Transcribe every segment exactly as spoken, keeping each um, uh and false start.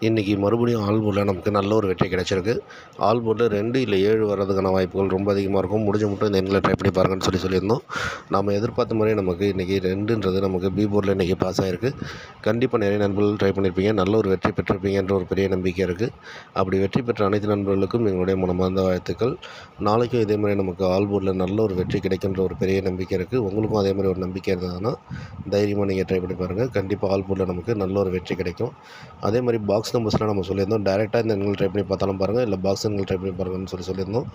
இன்றைக்கி மறுபடியும் ஆல் போர்டில் நமக்கு நல்ல ஒரு வெற்றி கிடைச்சிருக்கு. ஆல் போர்டில் ரெண்டு இல்லை ஏழு வர்றதுக்கான வாய்ப்புகள் ரொம்ப அதிகமாக இருக்கும். முடிஞ்ச மட்டும் இந்த எண்களை ட்ரை பண்ணி பாருங்கன்னு சொல்லி சொல்லியிருந்தோம். நம்ம எதிர்பார்த்த முறையே நமக்கு இன்றைக்கி ரெண்டுன்றது நமக்கு பி போர்டில் இன்றைக்கி பாஸ் ஆகிருக்கு. கண்டிப்பாக நிறைய நண்பர்கள் ட்ரை பண்ணியிருப்பீங்க. நல்ல ஒரு வெற்றி பெற்றிருப்பீங்கன்ற ஒரு பெரிய நம்பிக்கை இருக்குது. அப்படி வெற்றி பெற்ற அனைத்து நண்பர்களுக்கும் எங்களுடைய மனமார்ந்த வாழ்த்துக்கள். நாளைக்கும் இதே மாதிரி நமக்கு ஆல் போர்டில் நல்ல ஒரு வெற்றி கிடைக்கின்ற ஒரு பெரிய நம்பிக்கை இருக்குது. உங்களுக்கும் அதே மாதிரி ஒரு நம்பிக்கை இருந்ததுன்னா தைரியமாக நீங்கள் ட்ரை பண்ணி பாருங்கள். கண்டிப்பாக ஆல் போர்டில் நமக்கு நல்ல ஒரு வெற்றி கிடைக்கும். அதே மாதிரி பாக்ஸ் நம்பர்ஸ்லாம் நம்ம சொல்லியிருந்தோம். டேரெக்டாக இந்த எண்கள் ட்ரை பண்ணி பார்த்தாலும் பாருங்கள், இல்லை பாக்ஸ் எண்கள் ட்ரை பண்ணி பாருங்கன்னு சொல்லி சொல்லியிருந்தோம்.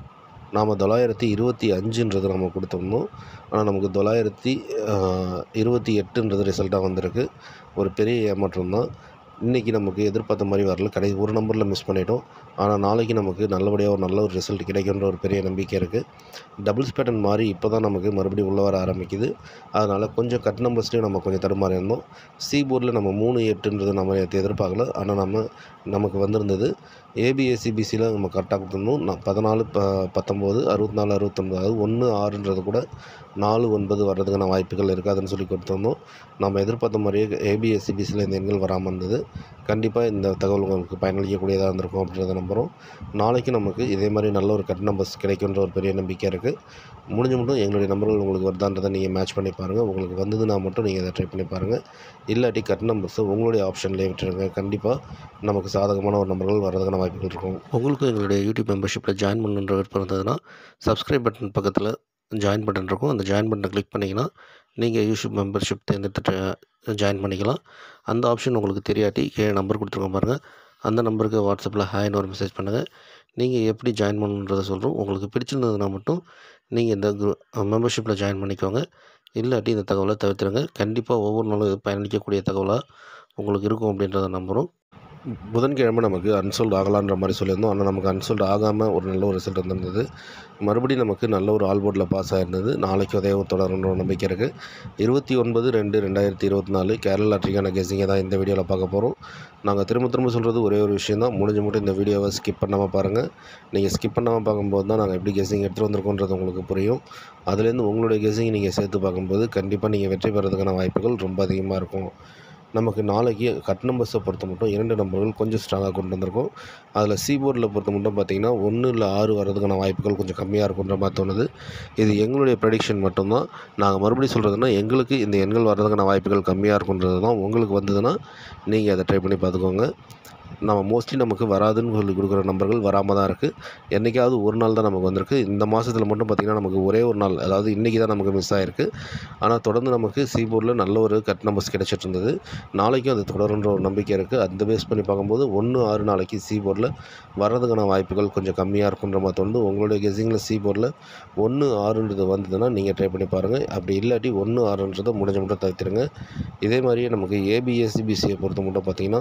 நாம் தொள்ளாயிரத்தி இருபத்தி அஞ்சுன்றது நம்ம கொடுத்துருந்தோம். ஆனால் நமக்கு தொள்ளாயிரத்தி இருபத்தி எட்டுன்றது ரிசல்ட்டாக வந்திருக்கு. ஒரு பெரிய ஏமாற்றம் தான். இன்றைக்கி நமக்கு எதிர்பார்த்த மாதிரி வரல. கடை ஒரு நம்பரில் மிஸ் பண்ணிட்டோம். ஆனால் நாளைக்கு நமக்கு நல்லபடியாக ஒரு நல்ல ஒரு ரிசல்ட் கிடைக்குன்ற ஒரு பெரிய நம்பிக்கை இருக்குது. டபுள்ஸ் பேட்டர்ன் மாதிரி இப்போ தான் நமக்கு மறுபடியும் உள்ளே வர ஆரம்பிக்குது. அதனால் கொஞ்சம் கட் நம்பர்ஸ்லேயும் நம்ம கொஞ்சம் தடுமாறி இருந்தோம். சி போர்டில் நம்ம மூணு எட்டுன்றது நம்ம எதிர்பார்க்கல. ஆனால் நம்ம நமக்கு வந்திருந்தது. ஏபிஎஸ்சிபிசியில் நம்ம கரெக்டாக கொடுத்துருந்தோம். நான் பதினாலு ப பத்தொம்போது அறுபத்தி நாலு அறுபத்தொம்பது அதாவது ஒன்று ஆறுன்றது கூட நாலு ஒன்பது வர்றதுக்கான வாய்ப்புகள் இருக்காதுன்னு சொல்லி கொடுத்துருந்தோம். நம்ம எதிர்பார்த்த மாதிரியே ஏபிஎஸ்சிபிசியில் இந்த எண்கள் வராமல் இருந்தது. கண்டிப்பாக இந்த தகவல் உங்களுக்கு பயனளிக்கக்கூடியதாக இருந்திருக்கும் அப்படின்றத நம்புகிறோம். நாளைக்கு நமக்கு இதே மாதிரி நல்ல ஒரு கட் நம்பர்ஸ் கிடைக்குன்ற ஒரு பெரிய நம்பிக்கை இருக்குது. முடிஞ்ச மட்டும் எங்களுடைய நம்பர்கள் உங்களுக்கு வருதான்றதை நீங்கள் மேட்ச் பண்ணி பாருங்கள். உங்களுக்கு வந்ததுன்னா மட்டும் நீங்கள் அதை ட்ரை பண்ணி பாருங்கள். இல்லாட்டி கட் நம்பர்ஸை உங்களுடைய ஆப்ஷன்லேயே விட்டுருங்க. கண்டிப்பாக நமக்கு சாதகமான ஒரு நம்பர்கள் வர்றதுக்கான வாய்ப்புகள் இருக்கும். உங்களுக்கும் எங்களுடைய யூடியூப் மெம்பர்ஷிப்பில் ஜாயின் பண்ணுன்ற விருப்பம் இருந்ததுன்னா சப்ஸ்கிரைப் பட்டன் பக்கத்தில் ஜாயின் பட்டன் இருக்கும். அந்த ஜாயின் பட்டனை கிளிக் பண்ணிங்கன்னா நீங்கள் யூடியூப் மெம்பர்ஷிப் தேர்ந்தெடுத்து ஜாயின் பண்ணிக்கலாம். அந்த ஆப்ஷன் உங்களுக்கு தெரியாட்டி கீழே நம்பர் கொடுத்துருக்கோம் பாருங்கள். அந்த நம்பருக்கு வாட்ஸ்அப்பில் ஹாய்னு ஒரு மெசேஜ் பண்ணுங்கள். நீங்கள் எப்படி ஜாயின் பண்ணணுன்றதை சொல்கிறோம். உங்களுக்கு பிடிச்சிருந்ததுன்னா மட்டும் நீங்கள் இந்த குரூ மெம்பர்ஷிப்பில் ஜாயின் பண்ணிக்கோங்க. இல்லாட்டி இந்த தகவலை தவிர்த்துடுங்க. கண்டிப்பாக ஒவ்வொரு நாளும் இது பயனளிக்கக்கூடிய தகவலாக உங்களுக்கு இருக்கும் அப்படின்றத நம்புகிறோம். புதன்கிழமை நமக்கு அன்சோல்டு ஆகலான்ற மாதிரி சொல்லியிருந்தோம். ஆனால் நமக்கு அன்சோல்டு ஆகாமல் ஒரு நல்ல ஒரு ரிசல்ட் வந்திருந்தது. மறுபடியும் நமக்கு நல்ல ஒரு ஆல் போர்டில் பாஸ் ஆகிருந்தது. நாளைக்கு அதே ஒரு தொடருன்ற ஒரு நம்பிக்கை இருக்குது. இருபத்தி ஒன்பது ரெண்டு ரெண்டாயிரத்தி இருபத்தி நாலு கேரளா லாட்டரிக்கான கெஸிங்கை தான் இந்த வீடியோவில் பார்க்க போகிறோம். நாங்கள் திரும்ப திரும்ப சொல்கிறது ஒரே ஒரு விஷயம் தான். முடிஞ்ச மட்டும் இந்த வீடியோவை ஸ்கிப் பண்ணாமல் பாருங்கள். நீங்கள் ஸ்கிப் பண்ணாமல் பார்க்கும்போது தான் நாங்கள் எப்படி கெஸிங் எடுத்துகிட்டு வந்திருக்கோன்றது உங்களுக்கு புரியும். அதுலேருந்து உங்களுடைய கெஸிங் நீங்கள் சேர்த்து பார்க்கும்போது கண்டிப்பாக நீங்கள் வெற்றி பெறதுக்கான வாய்ப்புகள் ரொம்ப அதிகமாக இருக்கும். நமக்கு நாளைக்கு கட் நம்பர்ஸை பொறுத்த மட்டும் இரண்டு நம்பர்கள் கொஞ்சம் ஸ்ட்ராங்காக கொண்டு வந்திருக்கோம். அதில் சி போர்டில் பொறுத்த மட்டும் பார்த்திங்கன்னா ஒன்று இல்லை ஆறு வர்றதுக்கான வாய்ப்புகள் கொஞ்சம் கம்மியாக இருக்குன்ற மாதிரி தோணுது. இது எங்களுடைய ப்ரெடிக்ஷன் மட்டும்தான். நாங்கள் மறுபடியும் சொல்கிறதுனா எங்களுக்கு இந்த எண்கள் வர்றதுக்கான வாய்ப்புகள் கம்மியாக இருக்குன்றது தான். உங்களுக்கு வந்ததுன்னா நீங்கள் அதை ட்ரை பண்ணி பார்த்துக்கோங்க. நம்ம மோஸ்ட்லி நமக்கு வராதுன்னு சொல்லி கொடுக்குற நம்பர்கள் வராமல் தான் இருக்குது. என்றைக்காவது ஒரு நாள் தான் நமக்கு வந்திருக்கு. இந்த மாதத்தில் மட்டும் பார்த்திங்கன்னா நமக்கு ஒரே ஒரு நாள், அதாவது இன்றைக்கி தான் நமக்கு மிஸ் ஆகிருக்கு. ஆனால் தொடர்ந்து நமக்கு சி போர்டில் நல்ல ஒரு கட் நம்பர்ஸ் கிடைச்சிட்டு இருந்தது. நாளைக்கும் அது தொடருன்ற ஒரு நம்பிக்கை இருக்குது. அந்த பேஸ் பண்ணி பார்க்கும்போது ஒன்று ஆறு நாளைக்கு சி போர்டில் வர்றதுக்கான வாய்ப்புகள் கொஞ்சம் கம்மியாக இருக்குன்ற மாதிரி தோணுது. உங்களுடைய கெஸிங்கில் சி போர்டில் ஒன்று ஆறுன்றது வந்ததுன்னா நீங்கள் ட்ரை பண்ணி பாருங்கள். அப்படி இல்லாட்டி ஒன்று ஆறுன்றதை முடிஞ்ச மட்டும் தவிர்த்துருங்க. இதே மாதிரியே நமக்கு ஏபிஎஸ்சிபிசியை பொறுத்த மட்டும் பார்த்திங்கன்னா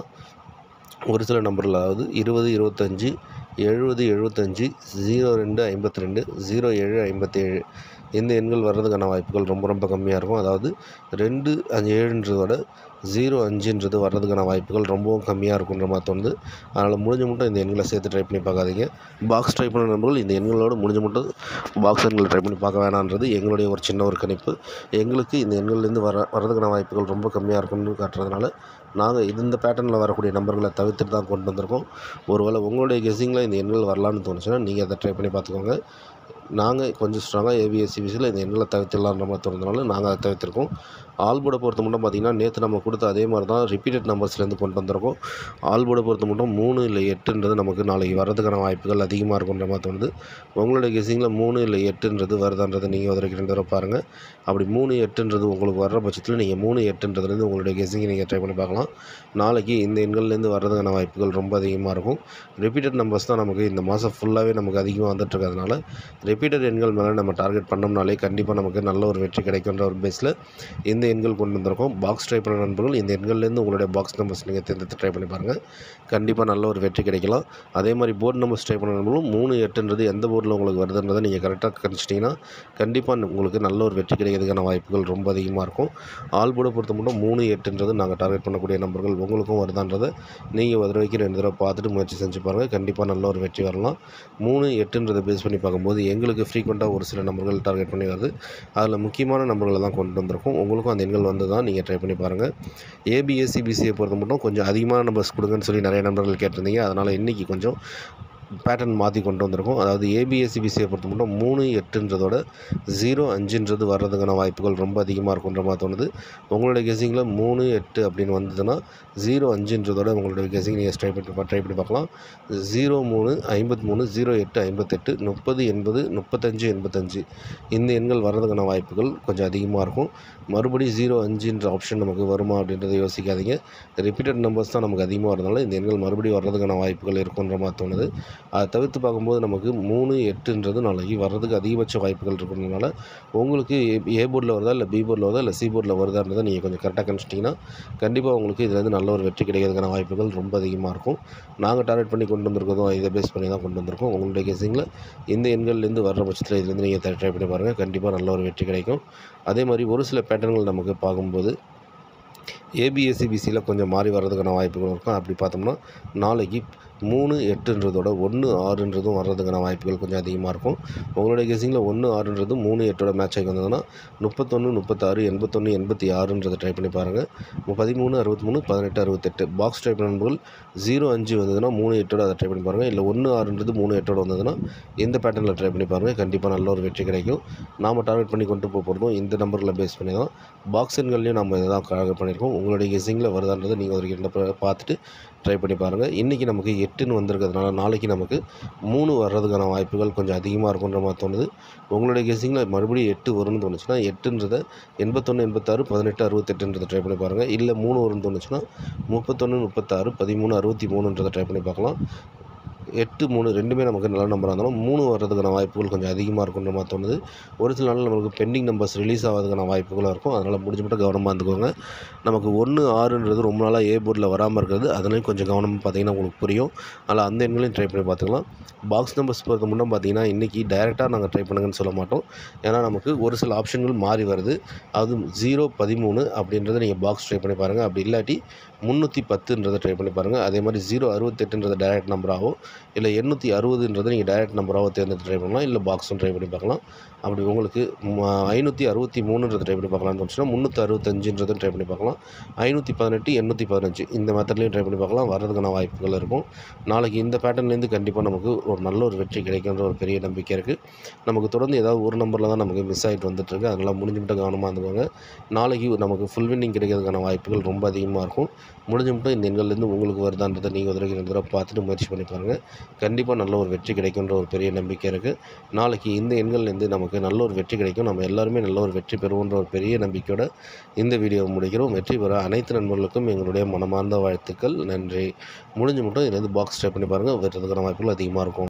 ஒரு சில நம்பரில் அதாவது இருபது இருபத்தஞ்சி எழுபது எழுபத்தஞ்சி ஜீரோ ரெண்டு ஐம்பத்தி ரெண்டு ஜீரோ ஏழு ஐம்பத்தேழு இந்த எண்கள் வர்றதுக்கான வாய்ப்புகள் ரொம்ப ரொம்ப கம்மியாக இருக்கும். அதாவது ரெண்டு அஞ்சு ஏழுன்றதோட ஜீரோ அஞ்சுன்றது வர்றதுக்கான வாய்ப்புகள் ரொம்பவும் கம்மியாக இருக்குன்ற மாதிரி தோணுது. அதனால் முடிஞ்ச மட்டும் இந்த எண்களை சேர்த்து ட்ரை பண்ணி பார்க்காதீங்க. பாக்ஸ் ட்ரை பண்ண நண்பர்கள் இந்த எண்களோடு முடிஞ்ச மட்டும் பாக்ஸ் எண்களை ட்ரை பண்ணி பார்க்க வேணான்றது எங்களுடைய ஒரு சின்ன ஒரு கணிப்பு. எங்களுக்கு இந்த எண்கள்லேருந்து வர வர்றதுக்கான வாய்ப்புகள் ரொம்ப கம்மியாக இருக்குன்னு காட்டுறதுனால நாங்கள் இது இந்த பேட்டர்னில் வரக்கூடிய நம்பர்களை தவிர்த்துட்டு தான் கொண்டு வந்திருக்கோம். ஒருவேளை உங்களுடைய கெஸிங்கில் இந்த எண்கள் வரலான்னு தோணுச்சுன்னா நீங்கள் அதை ட்ரை பண்ணி பார்த்துக்கோங்க. நாங்கள் கொஞ்சம் ஸ்ட்ராங்காக ஏபிஎஸ்சிபிசியில் இந்த எண்களை தவிர்த்துடலான்ற மாதிரி தோணுறதுனால நாங்கள் அதை தவிர்த்திருக்கோம். ஆல் போர்டை பொறுத்த மட்டும் பார்த்திங்கன்னா நேற்று நம்ம கொடுத்த அதே மாதிரி தான் ரிப்பீட்டட் நம்பர்ஸ்லேருந்து கொண்டு வந்திருக்கோம். ஆல் போர்டை பொறுத்த மட்டும் மூணு இல்லை எட்டுன்றது நமக்கு நாளைக்கு வர்றதுக்கான வாய்ப்புகள் அதிகமாக இருக்குன்ற மாதிரி தோணுது. உங்களுடைய கெஸிங்கில் மூணு இல்லை எட்டுன்றது வருதான்றதை நீங்கள் ஒரு ரெண்டு தடவை பாருங்கள். அப்படி மூணு எட்டுன்றது உங்களுக்கு வர்ற பட்சத்தில் நீங்கள் மூணு எட்டுன்றதுலேருந்து உங்களுடைய கெஸிங்கை நீங்கள் ட்ரை பண்ணி பார்க்கலாம். நாளைக்கு இந்த எண்கள்லேருந்து வர்றதுக்கான வாய்ப்புகள் ரொம்ப அதிகமாக இருக்கும். ரிப்பீட்டட் நம்பர்ஸ் தான் நமக்கு இந்த மாதம் ஃபுல்லாகவே நமக்கு அதிகமாக வந்துட்டுருக்கிறதுனால ரிப்பீட்டட் எண்கள் மேலே நம்ம டார்கெட் பண்ணோம்னாலே கண்டிப்பாக நமக்கு நல்ல ஒரு வெற்றி கிடைக்குன்ற ஒரு பேஸில் இந்த எண்கள் கொண்டு வந்திருக்கோம். பாக்ஸ் ட்ரை பண்ண நண்பர்கள் இந்த எண்கள்லேருந்து உங்களுடைய பாக்ஸ் நம்பர்ஸ் நீங்கள் தேர்ந்தெடுத்து ட்ரை பண்ணி பாருங்கள். கண்டிப்பாக நல்ல ஒரு வெற்றி கிடைக்கலாம். அதே மாதிரி போர்டு நம்பர்ஸ் ட்ரை பண்ண நண்பர்களும் மூணு எட்டுன்றது எந்த போர்டில் உங்களுக்கு வருதுன்றதை நீங்கள் கரெக்டாக கணிச்சிட்டிங்கன்னா கண்டிப்பாக உங்களுக்கு நல்ல ஒரு வெற்றி கிடைக்கிறதுக்கான வாய்ப்புகள் ரொம்ப அதிகமாக இருக்கும். ஆல் போர்டை பொறுத்த மட்டும் மூணு எட்டுன்றது நாங்கள் டார்கெட் பண்ணக்கூடிய நம்பர்கள் உங்களுக்கும் வருதான்றதை நீங்கள் ஒரு தடவைக்கு ரெண்டு தடவை பார்த்துட்டு முயற்சி செஞ்சு பாருங்கள். கண்டிப்பாக நல்ல ஒரு வெற்றி வரலாம். மூணு எட்டுன்றதை பேஸ் பண்ணி பார்க்கும்போது எங்களுக்கு ஃப்ரீக்வெண்ட்டாக ஒரு சில நம்பர்கள் டார்கெட் பண்ணி வருது. அதில் முக்கியமான நம்பர்களை தான் கொண்டு வந்திருக்கோம். உங்களுக்கும் அந்த எண்கள் வந்து தான் நீங்கள் ட்ரை பண்ணி பாருங்கள். ஏபிஎஸ்சிபிசியை பொறுத்த மட்டும் கொஞ்சம் அதிகமான நம்பர்ஸ் கொடுங்கன்னு சொல்லி நிறைய நண்பர்கள் கேட்டிருந்தீங்க. அதனால் இன்றைக்கி கொஞ்சம் பேட்டர்ன் மாற்றி கொண்டு வந்திருக்கோம். அதாவது ஏபிஎஸ்சிபிசியை பொறுத்த மட்டும் மூணு எட்டுன்றதோட ஜீரோ அஞ்சுன்றது வர்றதுக்கான வாய்ப்புகள் ரொம்ப அதிகமாக இருக்குன்ற மாதிரி தோணுது. உங்களுடைய கெஸிங்கில் மூணு எட்டு அப்படின்னு வந்ததுன்னா ஜீரோ அஞ்சுன்றதோட உங்களுடைய கெஸிங் நீங்கள் ட்ரை பண்ணி ட்ரை பண்ணி பார்க்கலாம். ஜீரோ மூணு ஐம்பத்தி மூணு ஜீரோ எட்டு ஐம்பத்தெட்டு முப்பது எண்பது முப்பத்தஞ்சு எண்பத்தஞ்சு இந்த எண்கள் வர்றதுக்கான வாய்ப்புகள் கொஞ்சம் அதிகமாக இருக்கும். மறுபடியும் ஜீரோ அஞ்சுன்ற ஆப்ஷன் நமக்கு வருமா அப்படின்றத யோசிக்காதீங்க. ரிப்பீட்டட் நம்பர்ஸ் தான் நமக்கு அதிகமாக வரதுனால இந்த எண்கள் மறுபடியும் வர்றதுக்கான வாய்ப்புகள் இருக்குன்ற மாதிரி தோணுது. அதை தவிர்த்து பார்க்கும்போது நமக்கு மூணு எட்டுன்றது நாளைக்கு வர்றதுக்கு அதிகபட்ச வாய்ப்புகள் இருக்கிறதுனால உங்களுக்கு ஏ ஏ போர்டில் வருதா இல்லை பி போர்டில் வருதா இல்லை சி போர்டில் வருதான்றதை நீங்கள் கொஞ்சம் கரெக்டாக கணிச்சிட்டிங்கன்னா கண்டிப்பாக உங்களுக்கு இதுலேருந்து நல்ல ஒரு வெற்றி கிடைக்கிறதுக்கான வாய்ப்புகள் ரொம்ப அதிகமாக இருக்கும். நாங்கள் டார்கெட் பண்ணி கொண்டு வந்திருக்கிறதும் இதை பேஸ் பண்ணி தான் கொண்டு வந்திருக்கோம். உங்களுடைய கெஸிங்கில் இந்த எண்கள்லேருந்து வர்ற பட்சத்தில் இதுலேருந்து நீங்கள் ட்ரை பண்ணி பாருங்கள். கண்டிப்பாக நல்ல ஒரு வெற்றி கிடைக்கும். அதே மாதிரி ஒரு சில பேட்டர்ன்கள் நமக்கு பார்க்கும்போது ஏபிஎஸ்சிபிசியில் கொஞ்சம் மாறி வர்றதுக்கான வாய்ப்புகள் இருக்கும். அப்படி பார்த்தோம்னா நாளைக்கு மூணு எட்டுன்றதோட ஒன்று ஆறுன்றதும் வர்றதுக்கான வாய்ப்புகள் கொஞ்சம் அதிகமாக இருக்கும். உங்களுடைய கெஸிங்கில் ஒன்று ஆறுன்றது மூணு எட்டோட மேட்ச் ஆகி வந்ததுன்னா முப்பத்தொன்று முப்பத்தாறு எண்பத்தொன்று எண்பத்தி ஆறுன்றதை ட்ரை பண்ணி பாருங்கள். பதிமூணு அறுபத்தி மூணு பதினெட்டு அறுபத்தெட்டு பாக்ஸ் ட்ரை பண்ணும்போது ஜீரோ அஞ்சு வந்ததுன்னா மூணு எட்டோட அதை ட்ரை பண்ணி பாருங்கள். இல்லை ஒன்று ஆறுன்றது மூணு எட்டோட வந்ததுன்னா இந்த பேட்டர்னில் ட்ரை பண்ணி பாருங்கள். கண்டிப்பாக நல்ல ஒரு வெற்றி கிடைக்கும். நாம் டார்கெட் பண்ணி கொண்டு போக போகிறதும் இந்த நம்பரில் பேஸ் பண்ணி தான். பாக்ஸ் எண்கள்லையும் நம்ம இதை தான் டார்கெட் பண்ணியிருக்கோம். உங்களுடைய கெஸிங்கில் வருதான்றதை நீங்கள் ஒரு ரெண்டு பார்த்துட்டு ட்ரை பண்ணி பாருங்கள். இன்றைக்கி நமக்கு எட்டுன்னு வந்திருக்கிறதுனால நாளைக்கு நமக்கு மூணு வர்றதுக்கான வாய்ப்புகள் கொஞ்சம் அதிகமாக இருக்குன்ற மாதிரி தோணுது. உங்களுடைய கெஸிங்கில் மறுபடியும் எட்டு வரும்னு தோணுச்சுன்னா எட்டுன்றதை எண்பத்தொன்று எண்பத்தாறு பதினெட்டு அறுபத்தெட்டுன்றதை ட்ரை பண்ணி பாருங்கள். இல்லை மூணு வரும்னு தோணுச்சுன்னா முப்பத்தொன்று முப்பத்தாறு பதிமூணு அறுபத்தி மூணுன்றதை ட்ரை பண்ணி பார்க்கலாம். எட்டு மூணு ரெண்டுமே நமக்கு நல்ல நம்பராக இருந்தாலும் மூணு வர்றதுக்கான வாய்ப்புகள் கொஞ்சம் அதிகமாக இருக்குன்ற மாதிரி தோணுது. ஒரு சில நாளில் நமக்கு பெண்டிங் நம்பர்ஸ் ரிலீஸ் ஆகிறதுக்கான வாய்ப்புகளும் இருக்கும். அதனால் முடிஞ்ச மட்டும் கவனமாக இருந்துக்கோங்க. நமக்கு ஒன்று ஆறுன்றது ரொம்ப நாளாக ஏ போர்டில் வராமல் இருக்கிறது. அதனையும் கொஞ்சம் கவனமாக பார்த்தீங்கன்னா உங்களுக்கு புரியும். அதில் அந்த எண்களையும் ட்ரை பண்ணி பார்த்துக்கலாம். பாக்ஸ் நம்பர்ஸ் பொறுத்த முன்னே பார்த்தீங்கன்னா இன்றைக்கி டைரெக்டாக நாங்கள் ட்ரை பண்ணுங்கன்னு சொல்ல மாட்டோம். ஏன்னா நமக்கு ஒரு சில ஆப்ஷன்கள் மாறி வருது. அது ஜீரோ பதிமூணு அப்படின்றத நீங்கள் பாக்ஸ் ட்ரை பண்ணி பாருங்கள். அப்படி இல்லாட்டி முந்நூற்றி பத்துன்றதை ட்ரை பண்ணி பாருங்கள். அதே மாதிரி ஜீரோ அறுபத்தெட்டுன்றதை டைரக்ட் நம்பராகவும் இல்லை எண்ணூற்றி அறுபதுன்றதை நீங்கள் டைரக்ட் நம்பராகவும் தேர்ந்தெடுத்து ட்ரை பண்ணலாம். இல்லை பாக்ஸும் ட்ரை பண்ணி பார்க்கலாம். அப்படி உங்களுக்கு ஐநூற்றி அறுபத்தி மூணுன்றதை ட்ரை பண்ணி பார்க்கலாம்னு தோணுச்சுன்னா முந்நூற்றி அறுபத்தஞ்சுன்றதும் ட்ரை பண்ணி பார்க்கலாம். ஐநூற்றி பதினெட்டு எண்ணூற்றி பதினஞ்சு இந்த மெத்தட்லையும் ட்ரை பண்ணி பார்க்கலாம். வர்றதுக்கான வாய்ப்புகள் இருக்கும். நாளைக்கு இந்த பேட்டர்ன்லேருந்து கண்டிப்பாக நமக்கு ஒரு நல்ல ஒரு வெற்றி கிடைக்குன்ற ஒரு பெரிய நம்பிக்கை இருக்குது. நமக்கு தொடர்ந்து ஏதாவது ஒரு நம்பரில் தான் நமக்கு மிஸ் ஆகிட்டு வந்துட்டுருக்கு. அதனால் முடிஞ்ச மட்டும் கவனமாக இருந்துக்கோங்க. நாளைக்கு நமக்கு ஃபுல் வின்னிங் கிடைக்கிறதுக்கான வாய்ப்புகள் ரொம்ப அதிகமாக இருக்கும். முடிஞ்ச மட்டும் இந்த எண்கள்லேருந்து உங்களுக்கு வருதான்றதை நீங்கள் ஒரு தடவை ரெண்டு தடவை பார்த்துட்டு முயற்சி பண்ணி பாருங்கள். கண்டிப்பாக நல்ல ஒரு வெற்றி கிடைக்குன்ற ஒரு பெரிய நம்பிக்கை இருக்குது. நாளைக்கு இந்த எண்கள்லேருந்து நமக்கு நல்ல ஒரு வெற்றி கிடைக்கும். நம்ம எல்லாருமே நல்ல ஒரு வெற்றி பெறுவோன்ற ஒரு பெரிய நம்பிக்கையோட இந்த வீடியோவை முடிக்கிறோம். வெற்றி பெற அனைத்து நண்பர்களுக்கும் எங்களுடைய மனமார்ந்த வாழ்த்துக்கள். நன்றி. முடிஞ்ச மட்டும் இதுலேருந்து பாக்ஸ் ட்ரை பண்ணி பாருங்கள். வர்றதுக்கான வாய்ப்புகள் அதிகமாக இருக்கும்.